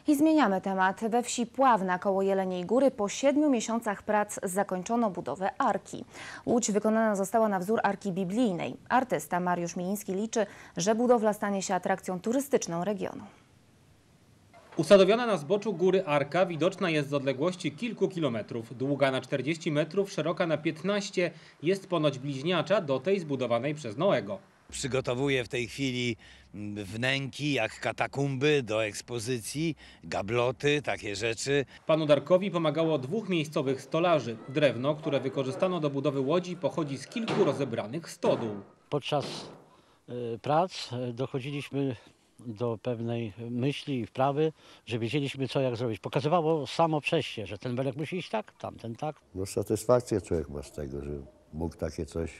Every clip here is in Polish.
I zmieniamy temat. We wsi Pławna koło Jeleniej Góry po 7 miesiącach prac zakończono budowę arki. Łódź wykonana została na wzór arki biblijnej. Artysta Mariusz Miliński liczy, że budowla stanie się atrakcją turystyczną regionu. Usadowiona na zboczu góry arka widoczna jest z odległości kilku kilometrów. Długa na 40 metrów, szeroka na 15, jest ponoć bliźniacza do tej zbudowanej przez Noego. Przygotowuję w tej chwili wnęki jak katakumby do ekspozycji, gabloty, takie rzeczy. Panu Darkowi pomagało 2 miejscowych stolarzy. Drewno, które wykorzystano do budowy łodzi, pochodzi z kilku rozebranych stodół. Podczas prac dochodziliśmy do pewnej myśli i wprawy, że wiedzieliśmy co jak zrobić. Pokazywało samo przejście, że ten belek musi iść tak, tamten tak. No satysfakcję człowiek ma z tego, że mógł takie coś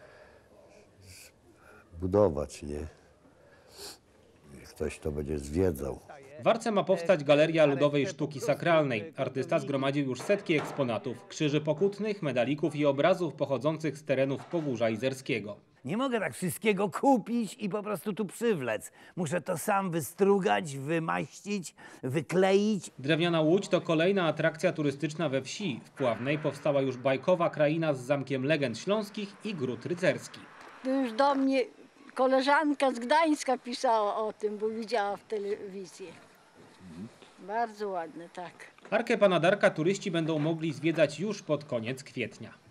budować, nie? Ktoś to będzie zwiedzał. W Arce ma powstać Galeria Ludowej Sztuki Sakralnej. Artysta zgromadził już setki eksponatów, krzyży pokutnych, medalików i obrazów pochodzących z terenów Pogórza Izerskiego. Nie mogę tak wszystkiego kupić i po prostu tu przywlec. Muszę to sam wystrugać, wymaścić, wykleić. Drewniana łódź to kolejna atrakcja turystyczna we wsi. W Pławnej powstała już bajkowa kraina z zamkiem legend śląskich i gród rycerskich. Już do mnie koleżanka z Gdańska pisała o tym, bo widziała w telewizji. Bardzo ładne, tak. Arkę Pana Darka turyści będą mogli zwiedzać już pod koniec kwietnia.